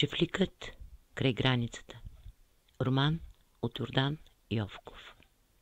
Чифликът край границата. Роман от Йордан Йовков.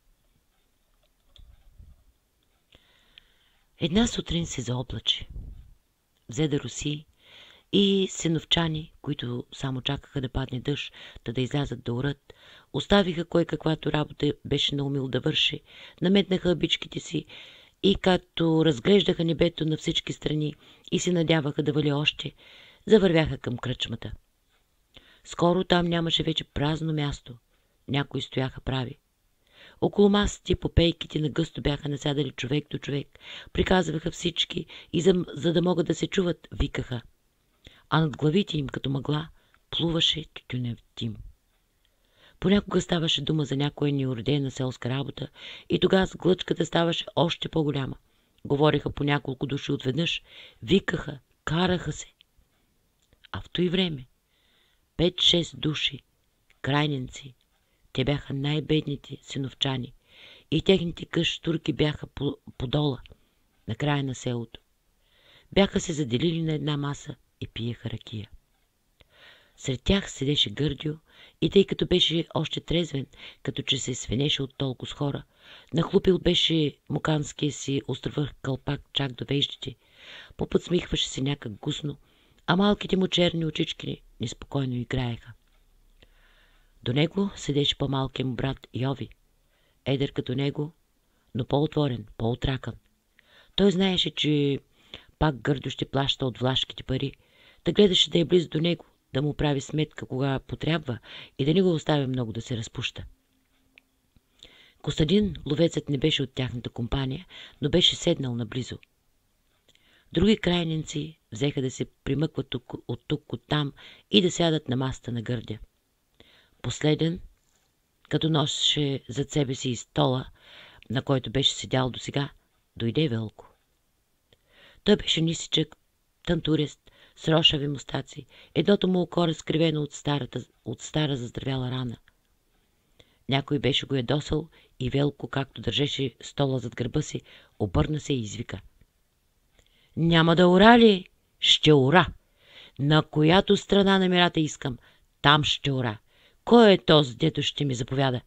Една сутрин се заоблачи. Взе да роси и сеновчани, които само чакаха да падне дъжд, да излязат да орат, оставиха кой каквато работа беше наумил да върши, наметнаха бичките си и като разглеждаха небето на всички страни и се надяваха да вали още, завървяха към кръчмата. Скоро там нямаше вече празно място. Някои стояха прави. Около масите по пейките нагъсто бяха насядали човек до човек. Приказваха всички и за да могат да се чуват, викаха. А над главите им, като мъгла, плуваше тютюнев дим. Понякога ставаше дума за някоя неуредена селска работа и тогава с глъчката ставаше още по-голяма. Говореха по няколко души отведнъж, викаха, караха се. А в той време 5-6 души, крайненци, те бяха най-бедните синовчани и техните къщурки бяха по дола, на края на селото. Бяха се заделили на една маса и пиеха ракия. Сред тях седеше Гърдио и тъй като беше още трезвен, като че се свенеше от толкова с хора, нахлупил беше муканския си островър кълпак чак до веждите, поподсмихваше се някак гусно, а малките му черни очички неспокойно играеха. До него седеше по-малкият му брат Йови, едър като него, но по-отворен, по-отракан. Той знаеше, че пак Гърдо ще плаща от влашките пари, да гледаше да е близо до него, да му прави сметка кога потрябва и да не го оставя много да се разпуща. Костадин, ловецът, не беше от тяхната компания, но беше седнал наблизо. Други крайненци взеха да се примъкват от тук, от там и да сядат на масата на Гърдя. Последен, като носеше зад себе си и стола, на който беше седял досега, дойде Велко. Той беше нисичък, тънтурест, с рошави мустаци, едното му око разкривено от стара заздравяла рана. Някой беше го ядосал и Велко, както държеше стола зад гърба си, обърна се и извика. Няма да ора ли? Ще ора! На която страна на мирата искам, там ще ора. Кой е този, дето ще ми заповяда?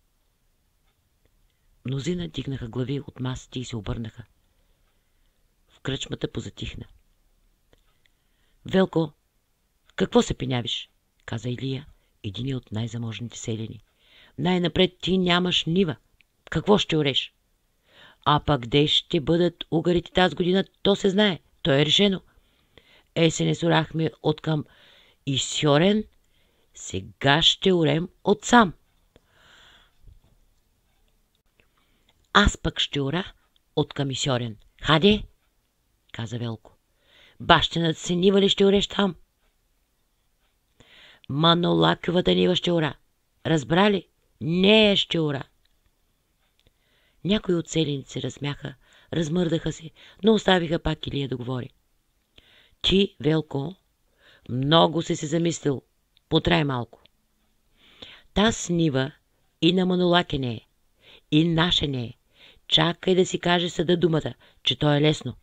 Мнозина дигнаха глави от масите и се обърнаха. В кръчмата позатихна. Велко, какво се пенявиш? Каза Илия, един от най-заможните селяни. Най-напред ти нямаш нива. Какво ще ореш? А пък де ще бъдат угарите тази година, то се знае. То е решено. Се не сорахме от към Исьорен, сега ще орем от сам. Аз пък ще ора от към Исьорен. Хаде, каза Велко. Бащината си нива ли ще ореш там? Манолаковата нива ще ора. Разбрали? Не ще ора. Някои от селените се разсмяха, размърдаха се, но оставиха пак Илия да говори. Ти, Велко, много си се замислил. Потрай малко. Таз нива и на Манолаке не е, и наша не е. Чакай да си каже съда думата, че то е лесно.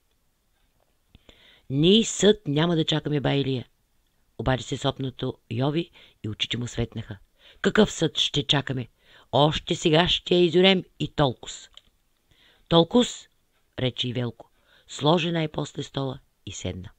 Ние съд няма да чакаме, бай Илия. Обади се сопнато Йови и очите му светнаха. Какъв съд ще чакаме? Още сега ще я изорем и толкос. Толкос, рече и Велко. Сложи най-после стола и седна.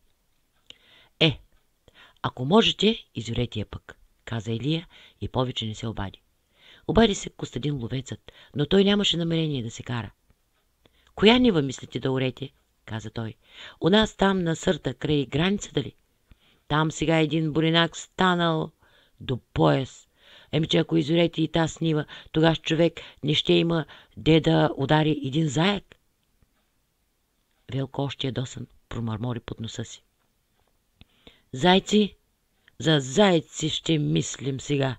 Ако можете, изорете я пък, каза Илия и повече не се обади. Обади се Костадин ловецът, но той нямаше намерение да се кара. Коя нива мислите да орете? Каза той. У нас там на сърта, край границата ли? Там сега един буринак станал до пояс. Че ако изорете и таз нива, тогава човек не ще има де да удари един заек. Велко още ядосан промърмори под носа си. Зайци? За зайци ще мислим сега.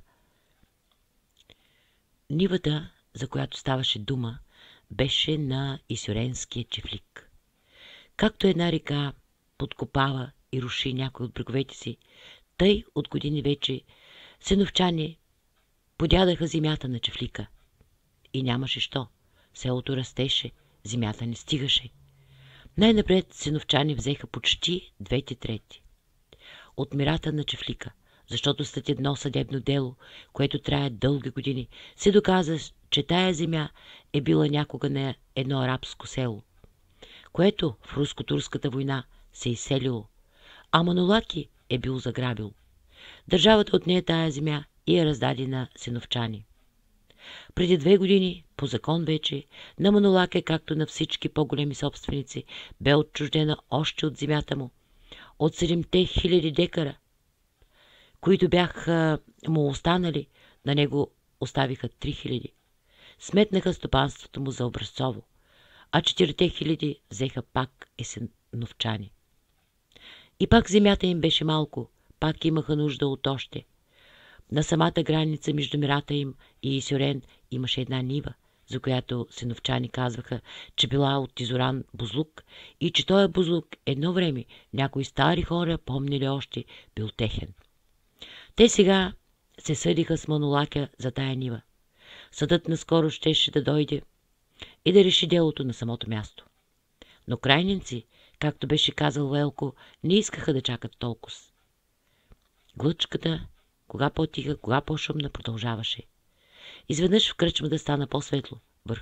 Нивата, за която ставаше дума, беше на Исьоренския чифлик. Както една река подкопава и руши някой от бреговете си, тъй от години вече сеновчани подядаха земята на чифлика. И нямаше що. Селото растеше, земята не стигаше. Най-напред сеновчани взеха почти 2/3. от мирата на чифлика, защото след едно съдебно дело, което трае дълги години, се доказа, че тая земя е била някога на едно арабско село, което в руско-турската война се изселило, а Манолаки е бил заграбил. Държавата отне тая земя и я раздаде на синовчани. Преди 2 години, по закон вече, на Манолаке, както на всички по-големи собственици, бе отчуждена още от земята му, от 7000 декара, които бяха му останали, на него оставиха 3000. Сметнаха стопанството му за образцово, а 4000 взеха пак есеновчани. И пак земята им беше малко, пак имаха нужда от още. На самата граница между мирата им и Исюрен имаше една нива, за която синовчани казваха, че била от Изоран бузлук и че този бузлук едно време някои стари хора помнили още бил техен. Те сега се съдиха с Манолака за тая нива. Съдът наскоро щеше да дойде и да реши делото на самото място. Но крайненци, както беше казал Велко, не искаха да чакат толкова. Глъчката, кога по-тиха, кога по-шумна, продължаваше. Изведнъж в кръчмата стана по-светло.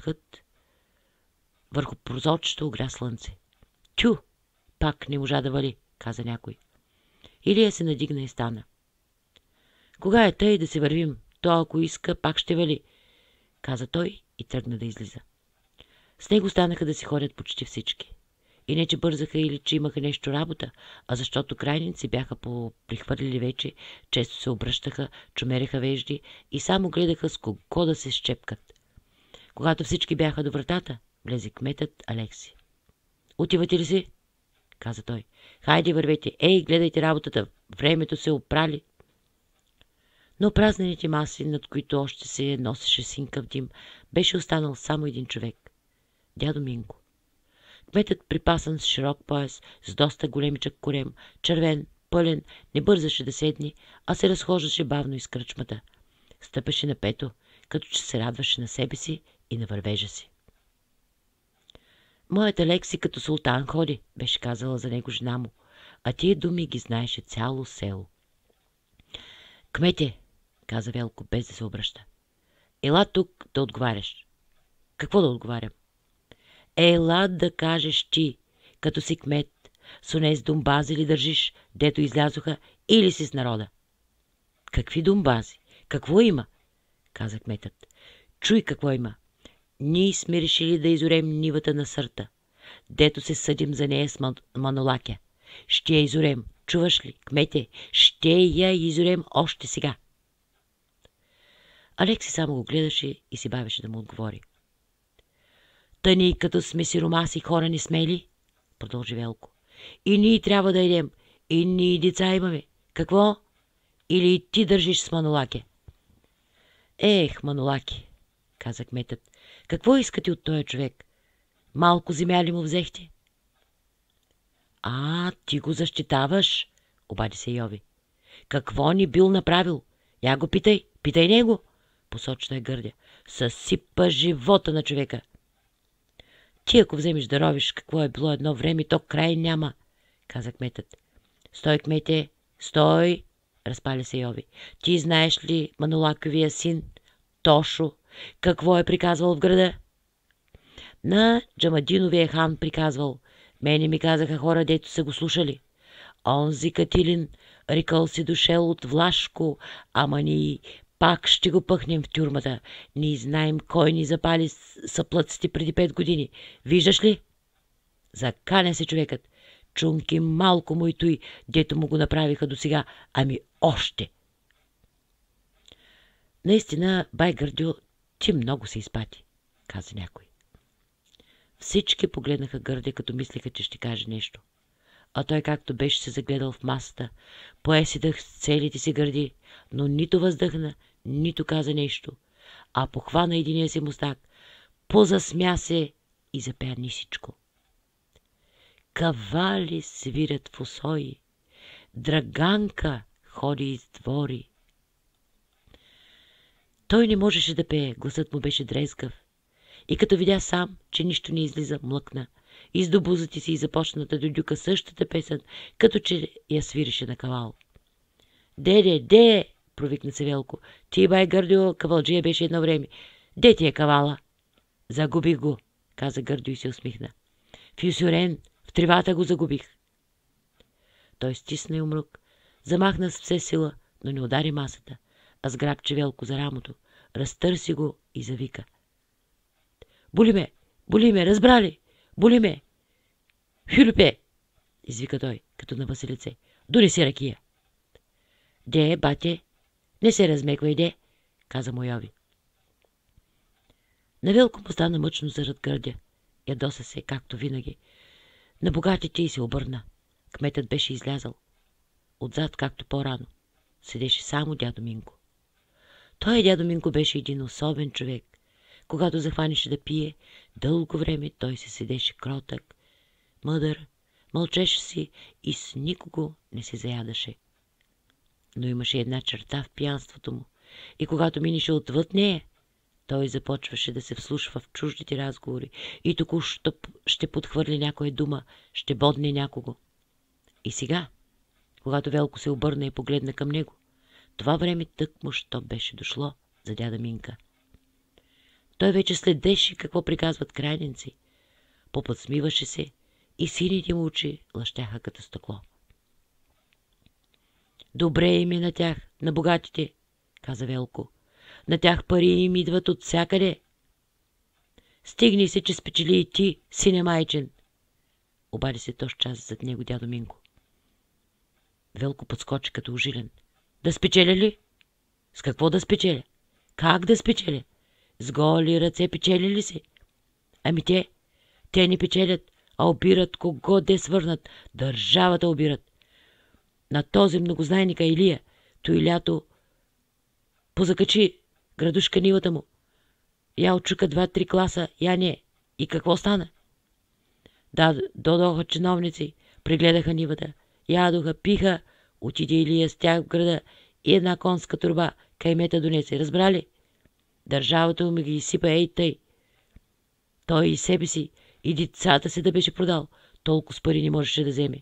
Върху прозорчето огря слънце. Тю! Пак не можа да вали, каза някой. Илия се надигна и стана. Кога е тъй да се вървим? То, ако иска, пак ще вали, каза той и тръгна да излиза. С него станаха да си ходят почти всички. И не, че бързаха или че имаха нещо работа, а защото крайници бяха прихвърлили вече, често се обръщаха, чумереха вежди и само гледаха с кого да се щепкат. Когато всички бяха до вратата, влезе кметът Алекси. Отивате ли си? Каза той. Хайде, вървете. Ей, гледайте работата. Времето се опрали. Но празнените маси, над които още се носеше синкав дим, беше останал само един човек. Дядо Минко. Кметът, припасан с широк пояс, с доста големичък корем, червен, пълен, не бързаше да седне, а се разхождаше бавно из кръчмата. Стъпеше на пето, като че се радваше на себе си и на вървежа си. Моят Алекси като султан ходи, беше казала за него жена му, а тия думи ги знаеше цяло село. Кмете, каза Велко, без да се обръща. Ела тук да отговаряш. Какво да отговарям? Ела да кажеш ти, като си кмет, с онез думбази ли държиш, дето излязоха, или си с народа? Какви думбази? Какво има? Каза кметът. Чуй какво има. Ние сме решили да изорем нивата на Сърта, дето се съдим за нея с Манолакя. Ще я изорем. Чуваш ли, кмете? Ще я изорем още сега. Алекси само го гледаше и си бавеше да му отговори. Та ние като сме сиромаси хора не смели, продължи Велко. И ние трябва да идем. И ние деца имаме. Какво? Или и ти държиш с Манолаке? Ех, Манолаки, каза кметът. Какво искате от този човек? Малко земя ли му взехте? А, ти го защитаваш, обади се Йови. Какво ни бил направил? Я го питай, питай него, посочи той Гърдя. Съсипа живота на човека. Ти ако вземеш да ровиш какво е било едно време, то край няма, каза кметът. Стой, кмете, стой, разпаля се Йови. Ти знаеш ли Манолаковия син, Тошо, какво е приказвал в града? На Джамадиновия хан приказвал. Мене ми казаха хора, дето са го слушали. Онзи Катилин рекал си дошел от Влашко, ама ни пак ще го пъхнем в тюрмата. Ние знаем кой ни запали съплъците преди 5 години. Виждаш ли? Заканя се човекът. Чунки малко му и той, дето му го направиха досега, ами още. Наистина, бай Гърдю, ти много се изпати, каза някой. Всички погледнаха Гърдя, като мислеха, че ще каже нещо. А той, както беше се загледал в масата, пое си дъх с целите си гърди, но нито въздъхна, нито каза нещо, а похвана единия си мустак, позасмя се и запя нисичко. Кавали свирят в усои, драганка ходи из двори. Той не можеше да пее, гласът му беше дрезгав. И като видя сам, че нищо не излиза, млъкна издобу зъци си и започна да дюдюка същата песен, като че я свиреше на кавал. Де, провикна се Велко. Ти, бай Гърдио, кавалджия беше едно време. Де ти е кавала? Загубих го, каза Гърдио и се усмихна. В Юсюрен, в тревата го загубих. Той стисна и умрук, замахна с все сила, но не удари масата, а сграбче Велко за рамото, разтърси го и завика. Боли ме, разбрали? Боли ме! Хюлюпе! Извика той, като на Василице. Донеси ракия. Де, бате, не се размеквай, де, каза Мойови. На Велко му стана мъчно зарад Гърдя. Ядоса се, както винаги. На богатите и се обърна. Кметът беше излязъл. Отзад, както по-рано, седеше само дядо Минко. Той дядо Минко беше един особен човек. Когато захванеше да пие, дълго време той се седеше кротък, мъдър, мълчеше си и с никого не се заядаше. Но имаше една черта в пиянството му и когато минеше отвъд нея, той започваше да се вслушва в чуждите разговори и току-що ще подхвърли някоя дума, ще бодне някого. И сега, когато Велко се обърна и погледна към него, това време тъкмо що беше дошло за дяда Минка. Той вече следеше какво приказват крайненци, поподсмиваше се и сините му очи лъщяха като стъкло. Добре им е на тях, на богатите, каза Велко. На тях пари им идват от всякъде. Стигни се, че спечели и ти, сине майчен. Обади се тоз час зад него дядо Минко. Велко подскочи като ужилен. Да спечеля ли? С какво да спечеля? Как да спечеля? С голи ръце печели ли се? Ами те не печелят, а обират кого де свърнат. Държавата обират. На този многознайника Илия, той лято позакачи градушка нивата му. Я отчука 2-3 класа, я не. И какво стана? Да, додоха чиновници, прегледаха нивата, ядоха, пиха, отиде Илия с тях в града и една конска турба каймета донесе. Разбрали? Държавата му ги изсипа ей тъй. Той и себе си, и децата си да беше продал, толкова с пари не можеше да вземе.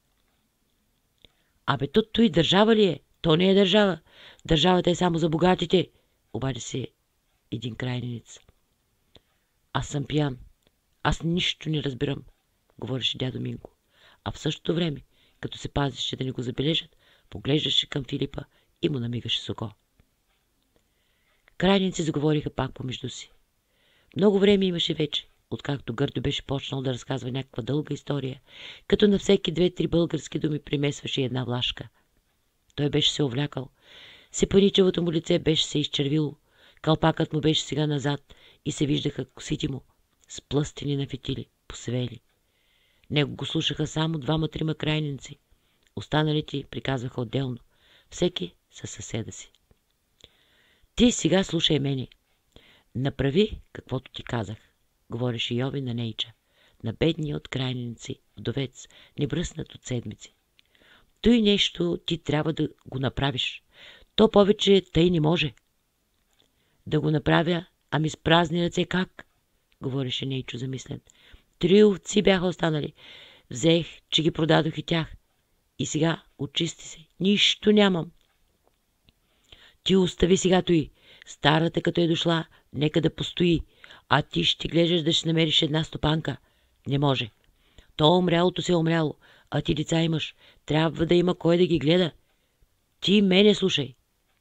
Абе, то и държава ли е? То не е държава. Държавата е само за богатите, обади се един крайненец. Аз съм пиян. Аз нищо не разбирам, говореше дядо Минко. А в същото време, като се пазеше да не го забележат, поглеждаше към Филипа и му намигаше с око. Крайници заговориха пак помежду си. Много време имаше вече, откакто Гърдо беше почнал да разказва някаква дълга история, като на всеки 2-3 български думи примесваше една влашка. Той беше се увлякал, сепаничевото му лице беше се изчервило, калпакът му беше сега назад и се виждаха косите му, сплъстени на фитили, посвели. Него го слушаха само 2-3 крайненци. Останалите приказваха отделно, всеки със съседа си. Ти сега слушай мене. Направи каквото ти казах, говореше Йови на Нейча, на бедния от крайненци, вдовец, небръснат от седмици. Той нещо ти трябва да го направиш. То повече тъй не може. Да го направя, ами с празни ръце как? Говореше Нейчо замислен. 3 овци бяха останали. Взех, че ги продадох и тях. И сега очисти се. Нищо нямам. Ти остави сега той. Старата като е дошла, нека да постои. А ти ще гледаш да ще намериш една стопанка. Не може. То умрялото се е умряло. А ти деца имаш. Трябва да има кой да ги гледа. Ти мене слушай.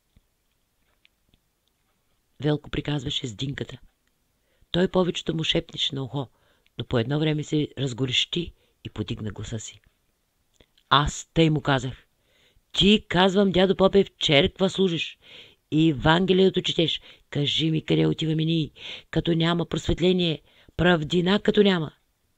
Велко приказваше с Динката. Той повечето му шепнеше на ухо, но по едно време се разгорещи и подигна гласа си. Аз тъй му казах. Ти, казвам, дядо Попе, в черква служиш и Евангелието четеш. Кажи ми, къде отиваме ние, като няма просветление, правдина като няма.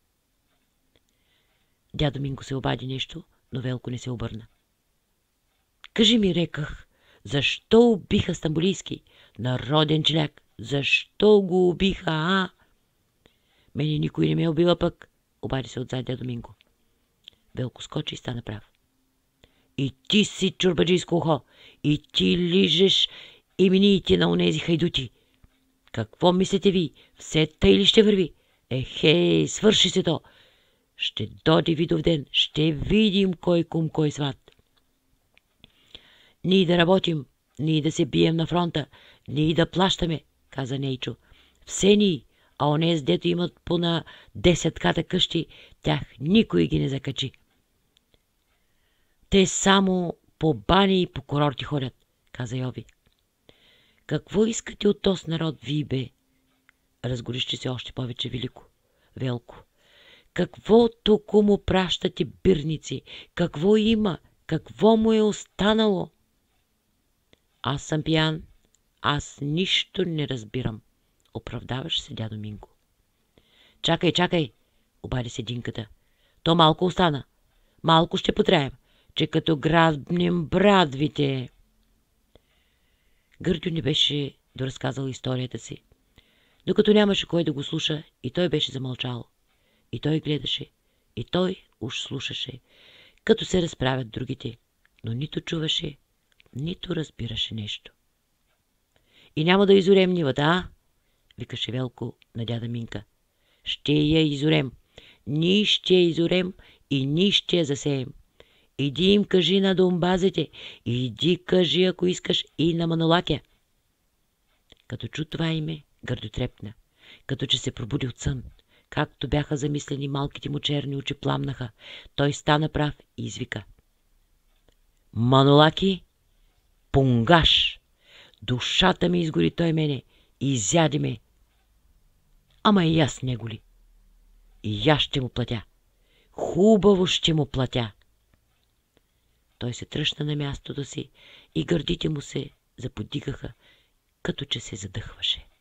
Дядо Минко се обади нещо, но Велко не се обърна. Кажи ми, реках, защо убиха Стамболийски? Народен челяк. Защо го убиха, а? Мене никой не ме убива пък, обади се отзад дядо Минко. Велко скочи и стана прав. И ти си чурбаджийско ухо, и ти лижеш имениите на онези хайдути. Какво мислите ви? Все тъй ли ще върви? Ехей, свърши се то. Ще доди Видовден, ще видим кой кум, кой сват. Ние да работим, ние да се бием на фронта, ние да плащаме, каза Нейчо. Все ние, а онез, дето имат по на 10 ката къщи, тях никой ги не закачи. Те само по бани и по курорти ходят, каза Йови. Какво искате от този народ, ви бе? Разгорещи се още повече Велко. Какво току му пращате бирници? Какво има? Какво му е останало? Аз съм пиян. Аз нищо не разбирам. Оправдаваш се, дядо Минко. Чакай, обади се Динката. То малко остана. Малко ще потраем, че като грабнем брадвите. Гърдю не беше доразказал историята си. Докато нямаше кой да го слуша, и той беше замълчал. И той гледаше, и той уж слушаше, като се разправят другите, но нито чуваше, нито разбираше нещо. И няма да изорем нивата, а? Викаше Велко на дяда Минка. Ще я изорем. Ние ще я изорем и ние ще я засеем. Иди им кажи на домбазите, иди кажи, ако искаш, и на Манолакя. Като чу това име, Гърдю трепна, като че се пробуди от сън. Както бяха замислени, малките му черни очи пламнаха. Той стана прав и извика. Манолаки, пунгаш! Душата ми изгори той мене, изяде ме. Ама и аз него ли? И аз ще му платя. Хубаво ще му платя. Той се тръщна на мястото си и гърдите му се заподигаха, като че се задъхваше.